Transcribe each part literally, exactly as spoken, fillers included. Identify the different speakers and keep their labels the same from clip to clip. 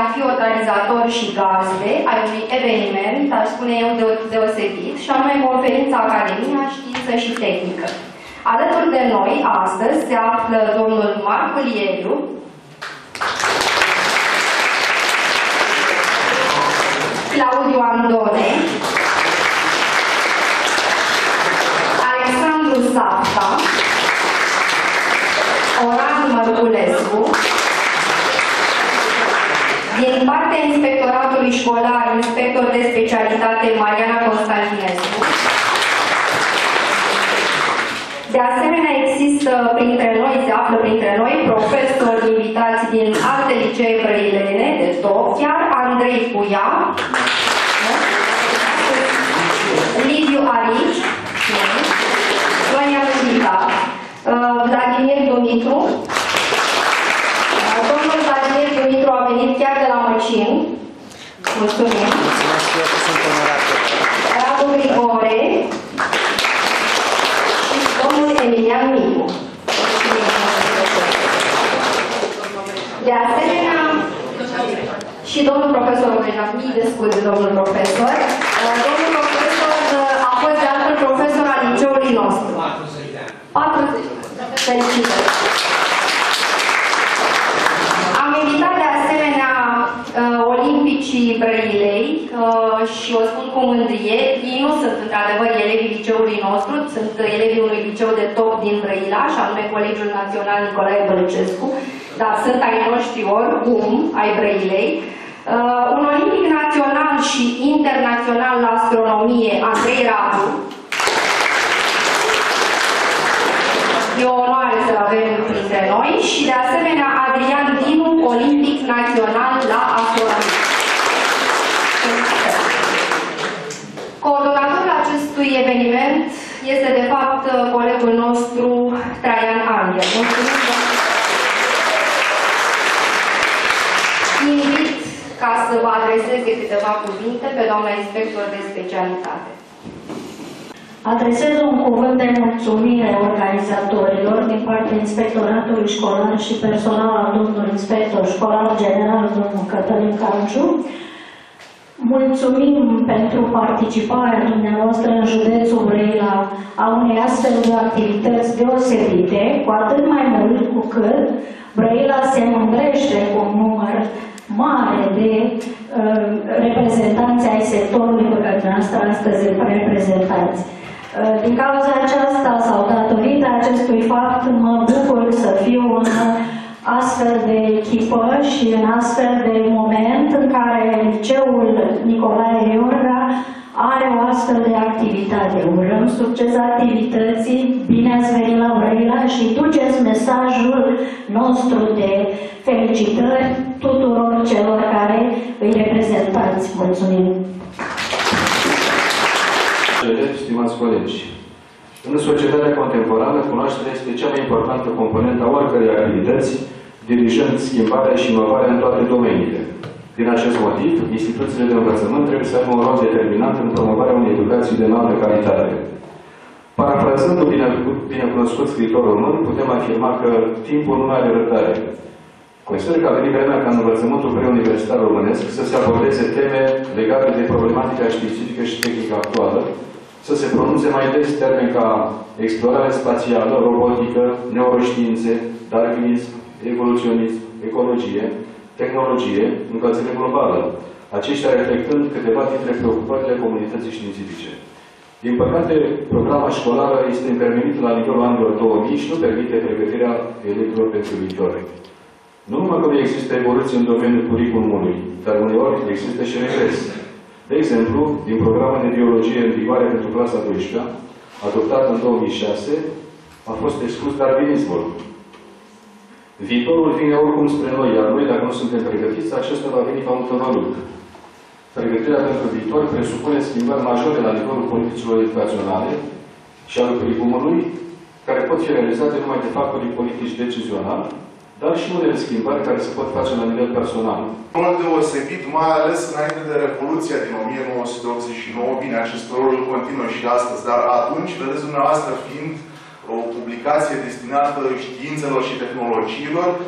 Speaker 1: fi organizator și gazde ai unui eveniment, aș spune eu, deosebit, și anume Conferința Academia Știință și Tehnică. Alături de noi, astăzi, se află domnul Marcu Lieriu, Claudiu Andone, Alexandru Safta, Oran Mărculescu, din partea Inspectoratului Școlar, inspector de specialitate Mariana Constantinescu. De asemenea, există printre noi, se află printre noi, profesori invitați din alte licee brăilene de top, chiar Andrei Puia, Liviu Arici, Sonia Mădita, Vladimir Dumitru. Domnul Vladimir Dumitru a venit chiar de la Măcin. Mulțumim. Radu Grigore și domnul Emilian Micu. De asemenea, și domnul profesor, mii de scuze, domnul profesor. Domnul profesor a fost de altfel profesor al liceului nostru. patruzeci. Felicitări. Am invitat de asemenea olimpicii Brăilei și o spun cu mândrie. Ei nu sunt într-adevăr elevii liceului nostru, sunt elevii unui liceu de top din Brăila, și anume Colegiul Național Nicolae Bălcescu, dar sunt ai noștri oricum, ai Brăilei. Uh, un olimpic național și internațional la astronomie, Andrei Radu. E o onoare să-l avem printre noi. Și de asemenea Adrian Dinu, olimpic național la astronomie. Coordonatorul acestui eveniment este de fapt colegul nostru Traian Angel. Mulțumim. Invit ca să vă adreseze câteva cuvinte pe doamna inspector de specialitate.
Speaker 2: Adresez un cuvânt de mulțumire organizatorilor din partea Inspectoratului Școlar și personal al domnului inspector școlar general, domnul Cătălin Canciu. Mulțumim pentru participarea dumneavoastră în județul Brăila a unei astfel de activități deosebite, cu atât mai mult cu cât Brăila se mândrește cu un număr mare de uh, reprezentanți ai sectorului pe care dumneavoastră astăzi îl reprezentați. Uh, din cauza aceasta sau datorită acestui fapt mă bucur să fiu în astfel de echipă și în astfel de moment în care liceul Nicolae Iorga are o astfel de activitate. Urăm succes activității, bine ați venit la Brăila și duceți mesajul nostru de felicitări tuturor celor care îi reprezentați. Mulțumim!
Speaker 3: Stimați colegi, în societatea contemporană, cunoașterea este cea mai importantă componentă a oricărei activități, dirijând schimbarea și inovarea în toate domeniile. Din acest motiv, instituțiile de învățământ trebuie să aibă un rol determinant în promovarea unei educații de înaltă calitate. Parafrazând-o binecunoscut scriitor român, putem afirma că timpul nu are răbdare. Consider că a venit vremea ca în învățământul preuniversitar românesc să se abordeze teme legate de problematica științifică și tehnică actuală, să se pronunțe mai des termeni ca explorare spațială, robotică, neuroștiințe, darwinism, evoluționism, ecologie, tehnologie, încălzire globală, aceștia reflectând câteva dintre preocupările comunității științifice. Din păcate, programa școlară este intervenită la nivelul anilor două mii și nu permite pregătirea elevilor pentru viitor. Nu numai că nu există evoluție în domeniul curriculumului, dar uneori există și regres. De exemplu, din programul de biologie în vigoare pentru clasa a douăsprezecea, adoptat în două mii șase, a fost exclus darwinismul. Viitorul vine oricum spre noi, iar noi, dacă nu suntem pregătiți, acesta va veni ca un tăvăluc. Pregătirea pentru viitor presupune schimbări majore la nivelul politicilor educaționale și al curriculumului, care pot fi realizate numai de factorii politici decizionali, dar și unele schimbări care se pot face la nivel personal.
Speaker 4: Rol deosebit, mai ales înainte de Revoluția din o mie nouă sute optzeci și nouă, bine, acest rol continuă și de astăzi, dar atunci, vedeți dumneavoastră, fiind o publicație destinată științelor și tehnologiilor,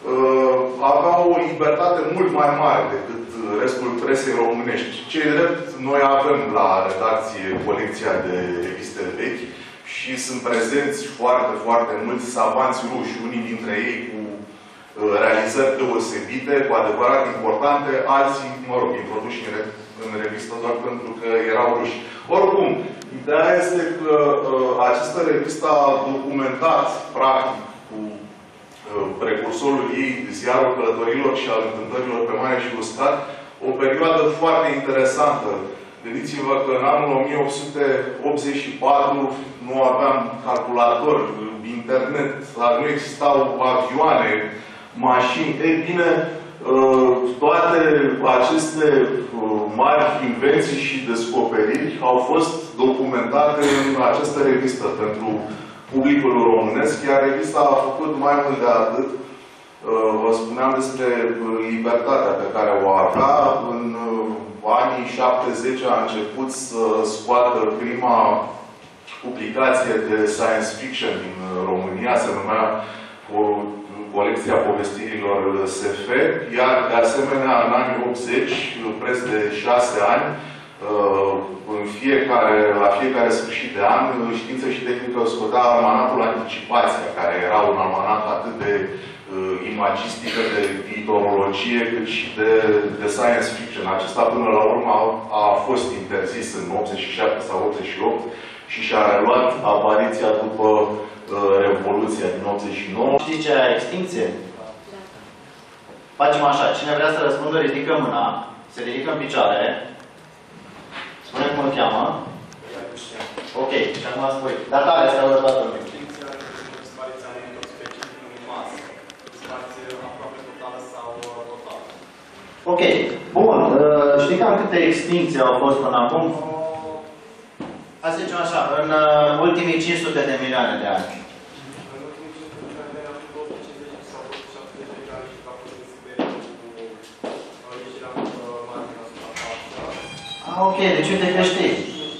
Speaker 4: avea o libertate mult mai mare decât restul presei românești. Cei drept, noi avem la redacție colecția de reviste vechi și sunt prezenți foarte, foarte mulți savanți ruși, unii dintre ei cu realizări deosebite, cu adevărat importante, alții, mă rog, introduși în, re în revistă doar pentru că erau ruși. Oricum, ideea este că uh, această revistă a documentat, practic, cu uh, precursorul ei, Ziarul Călătorilor și al Întâmplărilor pe mare și uscat, o perioadă foarte interesantă. Gândiți-vă că în anul o mie opt sute optzeci și patru nu aveam calculator, internet, nu existau avioane, mașini. Ei bine, toate aceste mari invenții și descoperiri au fost documentate în această revistă pentru publicul românesc, iar revista a făcut mai mult de atât. Vă spuneam despre libertatea pe care o avea. În anii șaptezeci a început să scoată prima publicație de science fiction din România, se numea Colecția Povestirilor S F, iar de asemenea în anii optzeci, preț de șase ani, în fiecare, la fiecare sfârșit de an, Știință și Tehnică scotea almanatul Anticipația, care era un almanac atât de uh, imagistică, de viitorologie, cât și de, de science fiction. Acesta până la urmă a, a fost interzis în optzeci și șapte sau optzeci și opt și și-a reluat apariția după Revoluția din optzeci și nouă.
Speaker 5: Știți ce e extinție? Facem așa. Cine vrea să răspundă, ridică mâna. Se ridică în picioare. Spune cum îl cheamă. Ok. Și acum spui. Dar tare, să audă toată lumea. Ok. Bun. Știi cam câte extincții au fost până acum? Hai să zicem așa, în uh, ultimii cinci sute de milioane de ani. Ah, ok, deci uite că știi.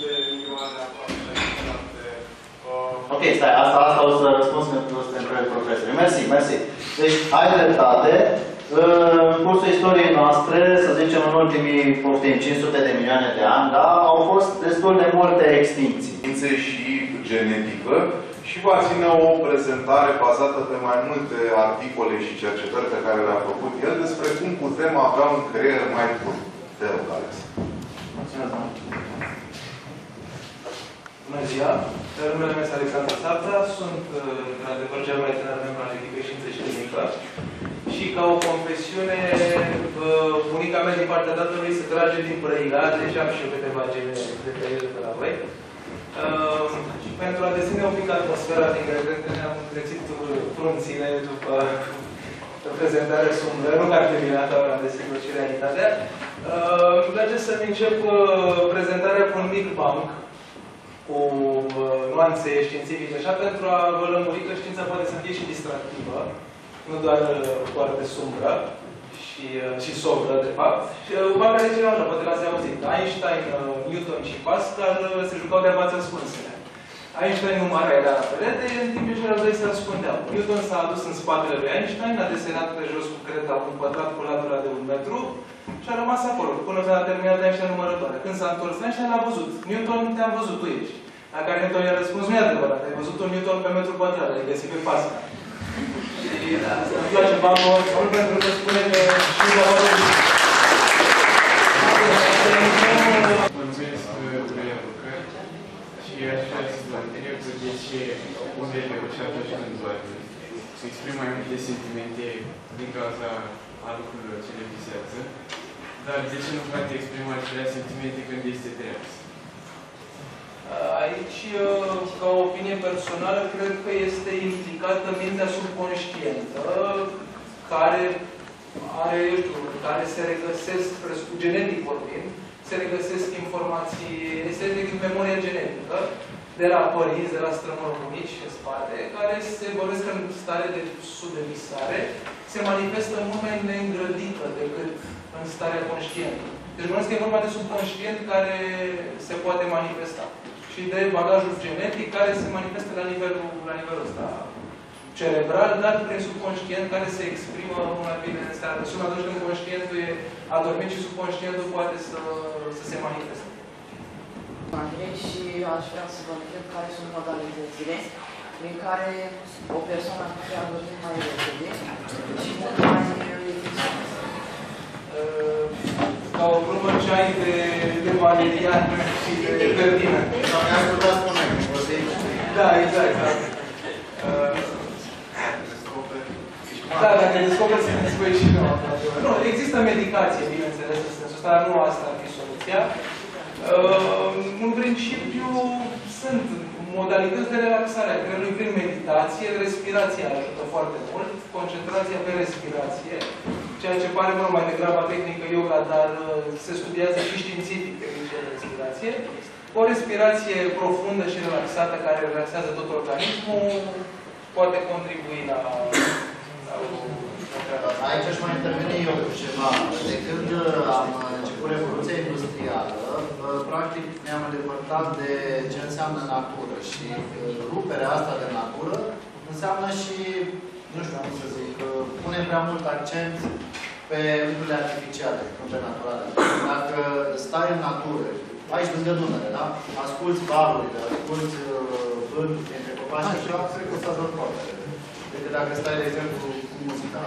Speaker 5: Ok, stai, asta, asta o să răspuns pentru că să întreb profesorii. Mersi, mersi. Deci, ai dreptate. În cursul istoriei noastre, să zicem în ultimii poftim, cinci sute de milioane de ani, da, au fost destul de multe extincții.
Speaker 4: Și genetică și va ține o prezentare bazată pe mai multe articole și cercetări pe care le-a făcut el despre cum putem avea un creier mai bun. Te rog, Alex.
Speaker 6: Bună ziua! Numele meu este Alexandru Sapta, sunt într-adevăr cel mai tânăr membru al echipei Știință și Tehnică și ca o confesiune, bunica mea din partea tatălui se trage din Brăila, deci am și eu câteva gene de pe el de la voi. Uh, pentru a deține un pic atmosfera din care cred că ne-am întrețit frunțile după prezentarea sumbră, nu că ar fi minată ora, desigur, și realitatea. Uh, îmi place să-mi încep uh, prezentarea cu un mic banc, cu uh, nuanțe științifice, așa, pentru a vă lămuri că știința poate să fie și distractivă, nu doar uh, foarte sumbră și, uh, și sobră, de fapt. Și uh, banca de cineva, poate l-ați auzit. Einstein, uh, Newton și Pascal uh, se jucau de față ascunsele. Einstein numara era la perete, în timp ce ceilalți doi se ascundeau. Newton s-a adus în spatele lui Einstein, a desenat pe jos cu creta un pătrat cu latura de un metru și a rămas acolo, până când a terminat Einstein numărătoarea. Când s-a întors Einstein, l-a văzut. Newton, te-am văzut, tu ești. La care Newton i-a răspuns, nu e adevărat, ai văzut un Newton pe metru pătrat, ai găsit pe Pascal. Și da, îmi place bancul ăsta, pentru că spune că și vă văd.
Speaker 7: Și aș vrea să vă întreb de ce unele și atunci când se exprimă mai multe sentimente din cauza a lucrurilor ce le visează, dar de ce nu poate exprima acelea sentimente când este drept?
Speaker 6: Aici, ca o opinie personală, cred că este implicată mintea subconștientă, care are, eu știu, care se regăsesc, genetic vorbind, se regăsesc informații, este de memoria genetică, de la părinți, de la strămărul mici în spate, care se vorbesc în stare de subvisare, se manifestă mult mai neîngrădită decât în starea conștientă. Deci vorbesc că e vorba de subconștient care se poate manifesta. Și de bagajul genetic care se manifestă la nivelul, la nivelul ăsta cerebral, dar prin subconștient, care se exprimă una bine în seara. Și atunci când conștientul e adormit și subconștientul poate să, să se manifeste.
Speaker 8: Andrei, și aș vrea să vă întreb care sunt modalitățile prin care o persoană ar putea dormi mai repede și mult mai eficient.
Speaker 6: Ca o glumă ce ai de, de valerian și de verdină.
Speaker 5: Sau mi-ați putea spune,
Speaker 6: da, exact, da. Da, dacă descoperi să ne spui și nu. Nu, există medicație, bineînțeles, în sensul ăsta, nu asta ar fi soluția. În principiu, sunt modalități de relaxare a creierului prin meditație, respirația ajută foarte mult, concentrația pe respirație, ceea ce pare mult mai degrabă tehnică yoga, dar se studiază și științific tehnică de respirație. O respirație profundă și relaxată, care relaxează tot organismul, poate contribui la, la o...
Speaker 5: Aici aș mai interveni eu cu ceva. De când am început Revoluția Industrială, practic ne-am îndepărtat de ce înseamnă natură și ruperea asta de natură înseamnă și, nu știu cum să zic, punem prea mult accent pe lucrurile artificiale, nu pe naturale. Dacă stai în natură, aici lângă Dunăre, da? Asculți valurile, asculți vântul dintre copaci și așa, cred că o să ador foarte repede. Decât dacă stai, de exemplu, cu muzica.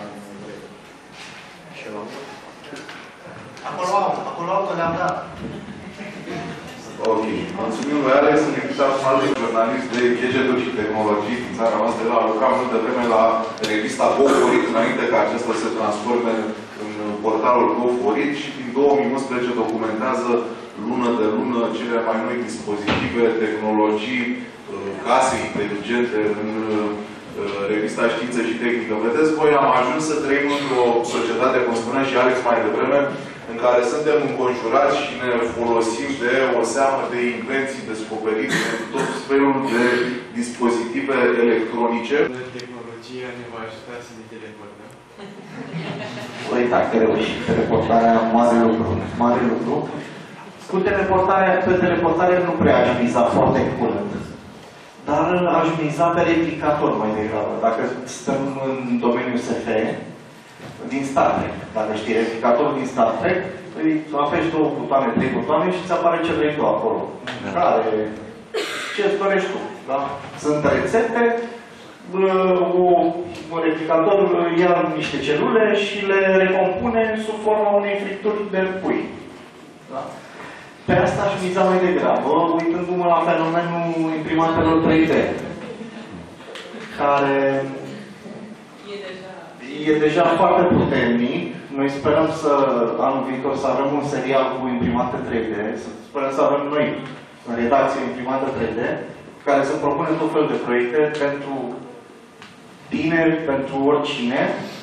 Speaker 5: Acolo au, acolo au că le-am dat.
Speaker 4: Ok. Mulțumim lui Alex, sunt invitat un alt jurnalist de gadgeturi și tehnologii din țara noastră. El a lucrat multă vreme la revista GoForit, înainte ca acesta să se transforme în portalul GoForit și din două mii unsprezece documentează lună de lună cele mai noi dispozitive, tehnologii, case inteligente în revista Știință și Tehnică. Vedeți voi, am ajuns să trăim într-o societate, cum spunea și Alex mai devreme, în care suntem înconjurați și ne folosim de o seamă de invenții descoperite, de tot felul de dispozitive electronice.
Speaker 7: Tehnologia ne va ajuta să ne teleportăm.
Speaker 9: Păi, dacă reușim teleportarea, mare lucru. Mare lucru. Cu teleportarea, pe teleportare nu prea aș miza foarte curând. Dar aș miza pe replicator mai degrabă. Dacă stăm în domeniul S F, din Star Trek. Dacă știi replicatorul din Star Trek, îi apeși două butoane, trei butoane și îți apare ce vrei tu acolo. Care, ce-ți dorești tu. Da? Sunt rețete, un replicator ia niște celule și le recompune sub forma unei fripturi de pui. Da? Pe asta aș miza mai degrabă, uitându-mă la fenomenul imprimatelor trei D, care e deja foarte puternic. Noi sperăm să, anul viitor, să avem un serial cu imprimate trei D, sperăm să avem noi, în redacție, imprimate trei D, care să propună tot felul de proiecte pentru tineri, pentru oricine,